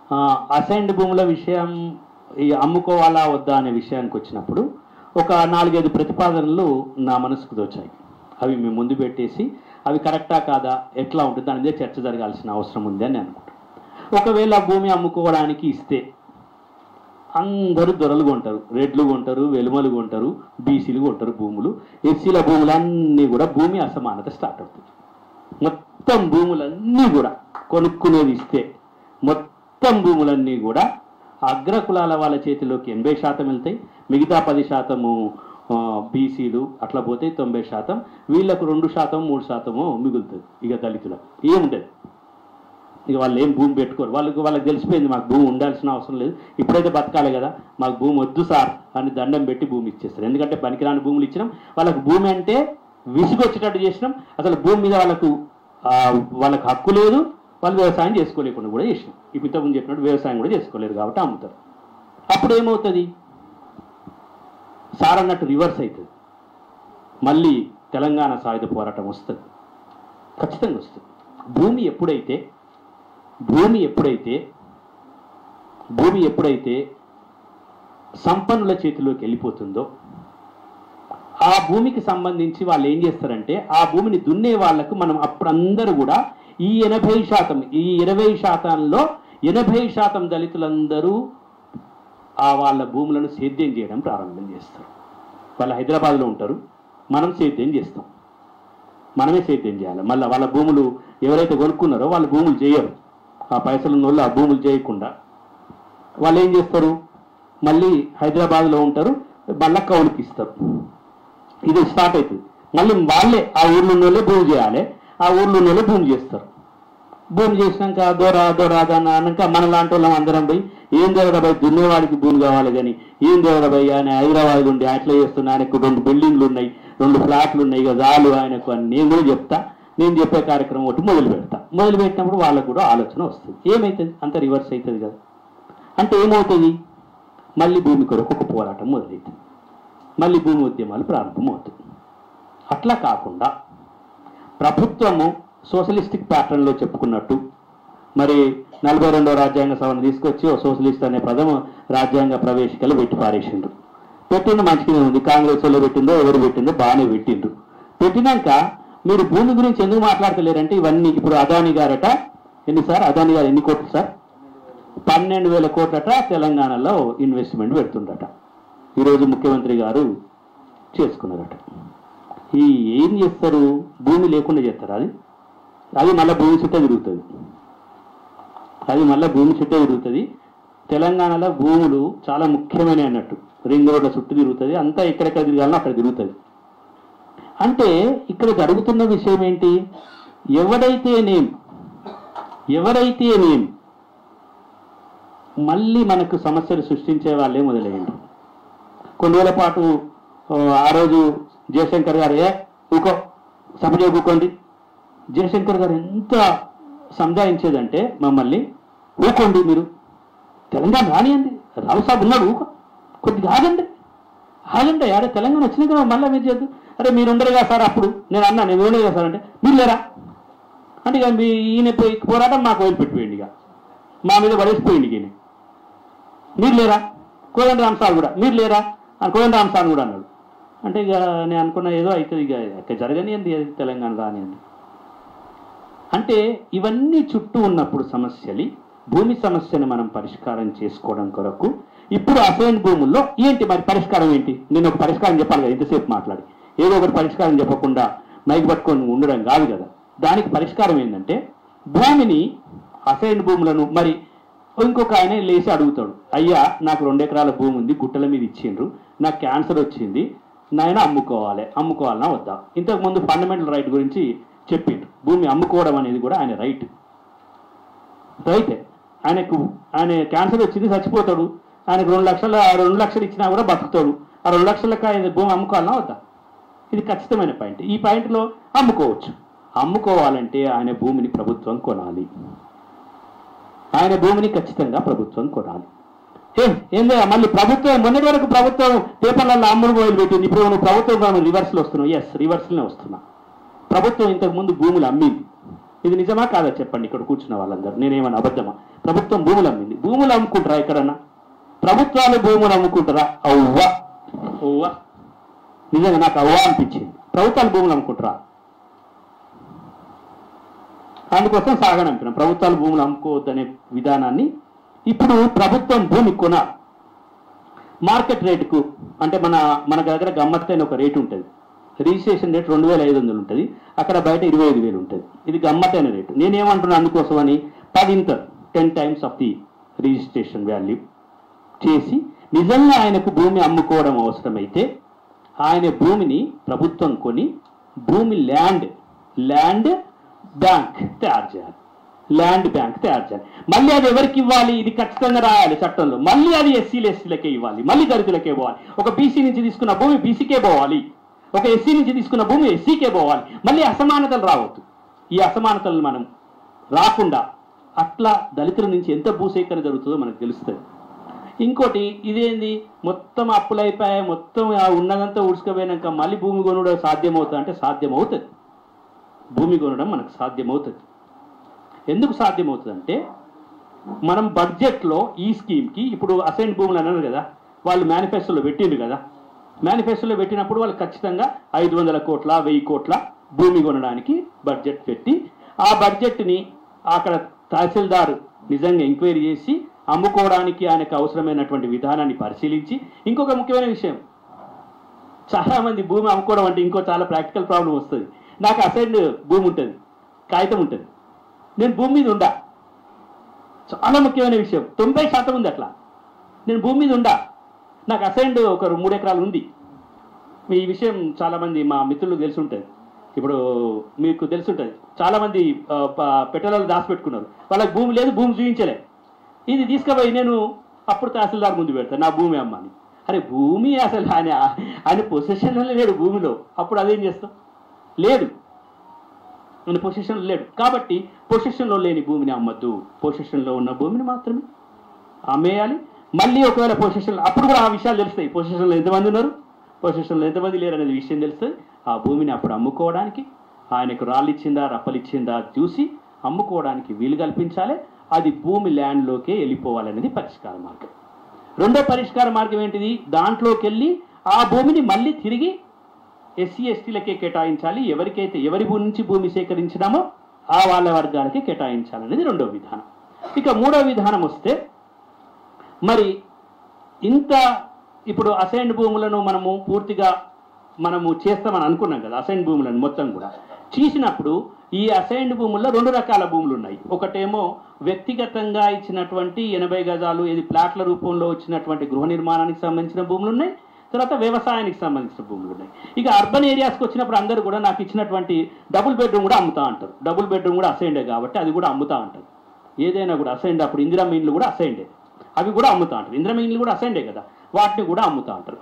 Assigned భూముల విషయం ఈ అమ్ముకోవాలా వద్దా అనే విషయానికి వచ్చినప్పుడు ఒక 4-5 ప్రతిపాదనలు నా మనసుకు దోచాయి. అవి మేము ముందు పెట్టేసి అవి కరెక్టా కాదా, ఎట్లా ఉంటుంది దాని మీద చర్చ జరగాల్సిన అవసరం ఉంది అని అనుకుంటాను. ఒకవేళ భూమి అమ్ముకోవడానికి ఇస్తే అందరూ దొరలు కొంటారు, రెడ్లు కొంటారు, వెలుమలు కొంటారు, బీసీలు కొంటారు భూములు. ఎస్సీల భూములన్నీ కూడా భూమి అసమానత స్టార్ట్ అవుతుంది. మొత్తం భూములన్నీ కూడా కొనుక్కునేది ఇస్తే మొత్తం భూములన్నీ కూడా అగ్రకులాల వాళ్ళ చేతిలోకి 80% వెళ్తాయి. మిగతా 10% బీసీలు అట్లా పోతే 90%, వీళ్ళకు 2%, 3% మిగులుతుంది. ఇక దళితులకు ఏముంటుంది, ఇక వాళ్ళు ఏం భూమి పెట్టుకోరు. వాళ్ళకి తెలిసిపోయింది మాకు భూమి ఉండాల్సిన అవసరం లేదు, ఇప్పుడైతే బతకాలి కదా, మాకు భూమి వద్దు సార్ అని దండం పెట్టి భూమి ఇచ్చేస్తారు. ఎందుకంటే పనికిరాని భూములు ఇచ్చినాం, వాళ్ళకు భూమి అంటే విసుగొచ్చేటట్టు చేసినాం. అసలు భూమి మీద వాళ్ళకు హక్కు లేదు, వాళ్ళు వ్యవసాయం చేసుకోలేకుండా కూడా చేసినాం. ఇప్పుడు ఇంతకుముందు చెప్పినట్టు వ్యవసాయం కూడా చేసుకోలేరు కాబట్టి అమ్ముతారు. అప్పుడు ఏమవుతుంది, సార్ అన్నట్టు రివర్స్ అవుతుంది. మళ్ళీ తెలంగాణ సాయుధ పోరాటం వస్తుంది, ఖచ్చితంగా వస్తుంది. భూమి ఎప్పుడైతే సంపన్నుల చేతిలోకి వెళ్ళిపోతుందో ఆ భూమికి సంబంధించి వాళ్ళు ఏం చేస్తారంటే ఆ భూమిని దున్నే వాళ్లకు మనం అప్పుడందరూ కూడా ఈ 20%లో 80% దళితులందరూ వాళ్ళ భూములను సేద్యం చేయడం ప్రారంభం చేస్తారు. వాళ్ళు హైదరాబాద్లో ఉంటారు, మనం సేద్యం చేస్తాం, మనమే సేద్యం చేయాలి. మళ్ళీ వాళ్ళ భూములు ఎవరైతే కొనుక్కున్నారో వాళ్ళ భూములు చేయరు. ఆ పైసలు ఉన్న వాళ్ళు ఆ భూములు చేయకుండా వాళ్ళు ఏం చేస్తారు, మళ్ళీ హైదరాబాద్లో ఉంటారు, మళ్ళీ కౌలుకి ఇస్తారు. ఇది స్టార్ట్ అవుతుంది. మళ్ళీ వాళ్ళే ఆ ఊర్లో ఉన్న వాళ్ళే భూమి చేయాలి, ఆ ఊర్లో ఉన్న వాళ్ళే భూమి చేస్తారు. భూమి చేసినాక దొరాదని అన్నాక మన లాంటి వాళ్ళం అందరం పోయి ఏం దేవడబాయి దున్నేవాడికి భూమి కావాలి కానీ ఏం దేవడబాయి ఆయన హైదరాబాద్ ఉండి అట్లా చేస్తున్నా, ఆయనకు 2 బిల్డింగ్లు ఉన్నాయి, 2 ఫ్లాట్లు ఉన్నాయి, ఇక చాలు ఆయనకు అని నేను కూడా చెప్తా. నేను చెప్పే కార్యక్రమం ఒకటి మొదలు పెట్టినప్పుడు వాళ్ళకు కూడా ఆలోచన వస్తుంది. ఏమవుతుంది, అంత రివర్స్ అవుతుంది కదా. అంటే ఏమవుతుంది, మళ్ళీ భూమి కొరకు ఒక పోరాటం మొదలవుతుంది, మళ్ళీ భూమి ఉద్యమాలు ప్రారంభమవుతుంది. అట్లా కాకుండా ప్రభుత్వము సోషలిస్టిక్ ప్యాటర్న్లో చెప్పుకున్నట్టు మరి 42వ రాజ్యాంగ సభను తీసుకొచ్చి ఓ సోషలిస్ట్ అనే పదం రాజ్యాంగ ప్రవేశికలు పెట్టి పారేసిండ్రు. పెట్టిండు మంచిగానే ఉంది, కాంగ్రెస్ వాళ్ళు పెట్టిందో ఎవరు పెట్టిందో బాగానే పెట్టిండ్రు. పెట్టినాక మీరు భూమి గురించి ఎందుకు మాట్లాడతలేరంటే ఇవన్నీ ఇప్పుడు అదాని గారట అదాని గారు ఎన్ని కోట్లు సార్, 12,000 కోట్లట తెలంగాణలో ఇన్వెస్ట్మెంట్ పెడుతుండట. ఈరోజు ముఖ్యమంత్రి గారు చేసుకున్నారట. ఏం చేస్తారు, భూమి లేకుండా చేస్తారు. అది మళ్ళీ భూమి చుట్టే తిరుగుతుంది. తెలంగాణలో భూములు చాలా ముఖ్యమైన అన్నట్టు రింగ్ రోడ్ల చుట్టూ తిరుగుతుంది, అంతా ఎక్కడెక్కడ తిరగాలో అక్కడ తిరుగుతుంది. అంటే ఇక్కడ జరుగుతున్న విషయం ఏంటి, ఎవరైతేనేం మళ్ళీ మనకు సమస్యలు సృష్టించే వాళ్ళే మొదలయ్యారు. కొన్ని రోజుల పాటు ఆ రోజు జయశంకర్ గారు సభలో కూకోండి, జయశంకర్ గారు ఎంత సంజాయించేదంటే మమ్మల్ని ఊకోండి, మీరు తెలంగాణ రానియండి, రావు సాబ్ ఉన్నాడు, కొద్దిగా ఆగండి ఆడే తెలంగాణ వచ్చినాక మళ్ళీ మీరు చేద్దు. అరే మీరు ఉండరుగా సార్, అప్పుడు నేను ఉండరుగా సార్ అంటే మీరు లేరా అంటే ఇక ఈయన పోరాటం మాకు వదిలిపెట్టిపోయింది, ఇక మా మీద పడేసిపోయింది ఈయన. మీరు లేరా, కోదండరామ్ సార్ కూడా మీరు లేరా అని కోదండరామ్ సార్ కూడా అన్నాడు. అంటే ఇక నేను అనుకున్న ఏదో అవుతుంది, ఇక జరగనియండి అది తెలంగాణ రానియండి. అంటే ఇవన్నీ చుట్టూ ఉన్నప్పుడు భూమి సమస్యను మనం పరిష్కారం చేసుకోవడం కొరకు ఇప్పుడు అసైన్ భూముల్లో ఏంటి మరి పరిష్కారం ఏంటి, నేను ఒక పరిష్కారం చెప్పాలి కదా, ఇంతసేపు మాట్లాడి ఏదో ఒకటి పరిష్కారం చెప్పకుండా మైక్ పట్టుకొని ఉండడం కాదు కదా. దానికి పరిష్కారం ఏంటంటే భూమిని అసైన్ భూములను మరి ఇంకొక ఆయన లేచి అడుగుతాడు, అయ్యా నాకు 2 ఎకరాల భూమి ఉంది, గుట్టల మీద ఇచ్చిండ్రు, నాకు క్యాన్సర్ వచ్చింది, నాయన అమ్ముకోవాలన్నా వద్దా. ఇంతకుముందు ఫండమెంటల్ రైట్ గురించి చెప్పిండ్రు, భూమి అమ్ముకోవడం అనేది కూడా ఆయన రైటే. ఆయన క్యాన్సర్ వచ్చింది, చచ్చిపోతాడు, ఆయనకు 2 లక్షలు ఇచ్చినా కూడా బతుకుతాడు. ఆ 2 లక్షలకు ఆయన భూమి అమ్ముకోవాలన్నా వద్దా, ఇది ఖచ్చితమైన పాయింట్. ఈ పాయింట్లో అమ్ముకోవాలంటే ఆయన భూమిని ప్రభుత్వం కొనాలి, ఖచ్చితంగా ప్రభుత్వం కొనాలి. ఏందా మళ్ళీ ప్రభుత్వం మొన్నటి వరకు ప్రభుత్వం పేపర్లలో అమ్ముడు మొదలు పెట్టింది, ఇప్పుడు నువ్వు ప్రభుత్వం రివర్స్లో వస్తున్నావు. రివర్స్లోనే వస్తున్నా. ప్రభుత్వం ఇంతకుముందు భూములు అమ్మింది, ఇది నిజమా కాదా చెప్పండి ఇక్కడ కూర్చున్న వాళ్ళందరూ. నేనేమన్నా అబద్ధమా? ప్రభుత్వం భూములు అమ్మింది. భూములు అమ్ముకుంటారా ఎక్కడన్నా? ప్రభుత్వాలు భూములు అమ్ముకుంటారా? అవ్వా అవ్వా, నిజంగా నాకు అవ్వా అనిపించింది. ప్రభుత్వాలు భూములు అమ్ముకుంటారా? అందుకోసం సాగనంపినాం. ప్రభుత్వాలు భూములు అమ్ముకోవద్దనే విధానాన్ని ఇప్పుడు ప్రభుత్వం భూమి కొనాలి మార్కెట్ రేటుకు. అంటే మన దగ్గర గమ్మత్తైన ఒక రేటు ఉంటుంది. రిజిస్ట్రేషన్ రేట్ 2500 ఉంటుంది, అక్కడ బయట 25,000 ఉంటుంది. ఇది గమ్మత్తైన రేటు. నేనేమంటున్నాను, అందుకోసమని 10 times of the registration value చేసి నిజంగా ఆయనకు భూమి అమ్ముకోవడం అవసరమైతే ఆయన భూమిని ప్రభుత్వం కొని భూమి ల్యాండ్ బ్యాంక్ తయారు చేయాలి. ల్యాండ్ బ్యాంక్ తయారు చేయాలి. మళ్ళీ అది ఎవరికి ఇవ్వాలి? ఇది ఖచ్చితంగా రాయాలి చట్టంలో. మళ్ళీ అది ఎస్సీలకే ఇవ్వాలి, మళ్ళీ దళితులకే పోవాలి. ఒక బీసీ నుంచి తీసుకున్న భూమి బీసీకే పోవాలి, ఒక ఎస్సీ నుంచి తీసుకున్న భూమి ఎస్సీకే పోవాలి. మళ్ళీ అసమానతలు రావద్దు. ఈ అసమానతలను మనం రాకుండా అట్లా దళితుల నుంచి ఎంత భూసేకరణ జరుగుతుందో మనకు తెలుస్తుంది. ఇంకోటి ఇదేంది, మొత్తం అప్పులైపోయాయి, మొత్తం ఉన్నదంతా ఉడుచుకుపోయినాక మళ్ళీ భూమి కొనడం సాధ్యమవుతుంది అంటే సాధ్యమవుతుంది. భూమి కొనడం మనకు సాధ్యమవుతుంది. ఎందుకు సాధ్యమవుతుంది అంటే మనం బడ్జెట్లో ఈ స్కీమ్కి ఇప్పుడు అసైన్ భూములు అన్నారు కదా, వాళ్ళు మేనిఫెస్టోలో పెట్టిండ్రు కదా. మేనిఫెస్టోలో పెట్టినప్పుడు వాళ్ళు ఖచ్చితంగా 500 కోట్ల 1000 కోట్ల భూమి కొనడానికి బడ్జెట్ పెట్టి ఆ బడ్జెట్ని అక్కడ తహసీల్దార్ నిజంగా ఎంక్వైరీ చేసి అమ్ముకోవడానికి ఆయనకు అవసరమైనటువంటి విధానాన్ని పరిశీలించి. ఇంకొక ముఖ్యమైన విషయం, చాలామంది భూమి అమ్ముకోవడం అంటే ఇంకో చాలా ప్రాక్టికల్ ప్రాబ్లం వస్తుంది. నాకు అసైన్డ్ భూమి ఉంటుంది, కాగితం ఉంటుంది, నేను భూమి మీద ఉండా. చాలా ముఖ్యమైన విషయం, 90% ఉంది అట్లా. నేను భూమి మీద ఉండా, నాకు అసైన్డ్ ఒక 3 ఎకరాలు ఉంది. ఈ విషయం చాలామంది మా మిత్రులకు తెలిసి ఉంటుంది. ఇప్పుడు మీకు తెలిసి ఉంటుంది, చాలామంది పెట్టెలలో దాచిపెట్టుకున్నారు, వాళ్ళకి భూమి లేదు, భూమి చూపించలే. ఇది తీసుకుపోయి నేను అప్పుడు తహసీల్దార్ ముందు పెడతాను, నా భూమి అమ్మని. అరే భూమి అసలు ఆయన పొజిషన్లో లేడు భూమిలో, అప్పుడు అదేం చేస్తాం? లేడు, ఆయన పొజిషన్లో లేడు. కాబట్టి పొజిషన్లో లేని భూమిని అమ్మద్దు, పొజిషన్లో ఉన్న భూమిని మాత్రమే అమ్మేయాలి. మళ్ళీ ఒకవేళ పొజిషన్లో, అప్పుడు కూడా ఆ విషయాలు తెలుస్తాయి. పొజిషన్లో ఎంతమంది ఉన్నారు, పొజిషన్లో ఎంతమంది లేరు అనేది విషయం తెలుస్తుంది. ఆ భూమిని అప్పుడు అమ్ముకోవడానికి ఆయనకు రాళ్ళు ఇచ్చిందా రప్పలు ఇచ్చిందా చూసి అమ్ముకోవడానికి వీలు కల్పించాలి. అది భూమి ల్యాండ్లోకే వెళ్ళిపోవాలనేది పరిష్కార మార్గం. రెండో పరిష్కార మార్గం ఏంటిది, దాంట్లోకి వెళ్ళి ఆ భూమిని మళ్ళీ తిరిగి ఎస్సీ ఎస్టీలకే కేటాయించాలి. ఎవరికైతే ఎవరి నుంచి భూమి సేకరించినామో ఆ వాళ్ళ వర్గాలకే కేటాయించాలనేది రెండో విధానం. ఇక మూడో విధానం వస్తే, మరి ఇంత ఇప్పుడు అసైన్డ్ భూములను మనము పూర్తిగా చేస్తామని అనుకున్నాం కదా. అసైన్డ్ భూములను మొత్తం కూడా చేసినప్పుడు ఈ అసైన్డ్ భూముల్లో 2 రకాల భూములు ఉన్నాయి. ఒకటేమో వ్యక్తిగతంగా ఇచ్చినటువంటి 80 గజాలు, ఇది ప్లాట్ల రూపంలో వచ్చినటువంటి గృహ నిర్మాణానికి సంబంధించిన భూములు ఉన్నాయి. తర్వాత వ్యవసాయానికి సంబంధించిన భూములు ఉన్నాయి. ఇక అర్బన్ ఏరియాస్కి వచ్చినప్పుడు అందరూ కూడా నాకు ఇచ్చినటువంటి డబుల్ బెడ్రూమ్ కూడా అమ్ముతా అంటారు. డబుల్ బెడ్రూమ్ కూడా అసైన్డే కాబట్టి అది కూడా అమ్ముతా అంటారు. ఏదైనా కూడా అసైన్డ్. అప్పుడు ఇందిరమ్మ ఇండ్లు కూడా అసైన్డే, అవి కూడా అమ్ముతా అంటారు. ఇందిరమ్మ ఇండ్లు కూడా అసైన్డే కదా, వాటిని కూడా అమ్ముతా అంటారు.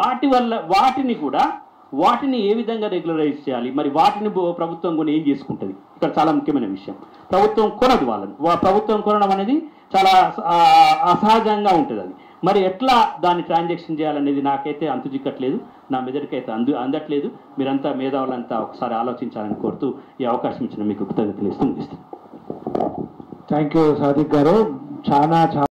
వాటిని ఏ విధంగా రెగ్యులరైజ్ చేయాలి, మరి వాటిని ప్రభుత్వం కొని ఏం చేసుకుంటుంది? ఇక్కడ చాలా ముఖ్యమైన విషయం, ప్రభుత్వం కొనదు వాళ్ళని. ప్రభుత్వం కొనడం అనేది చాలా అసహజంగా ఉంటుంది. అది మరి ఎట్లా దాన్ని ట్రాన్సాక్షన్ చేయాలనేది నాకైతే అంతు చిక్కట్లేదు, నా మెదడుకైతే అందట్లేదు. మీరంతా మేధావులంతా ఒకసారి ఆలోచించాలని కోరుతూ ఈ అవకాశం ఇచ్చిన మీకు కృతజ్ఞతలు ఇస్తూ ముగిస్తాను. థ్యాంక్ యూ సాదిక్ గారు. చాలా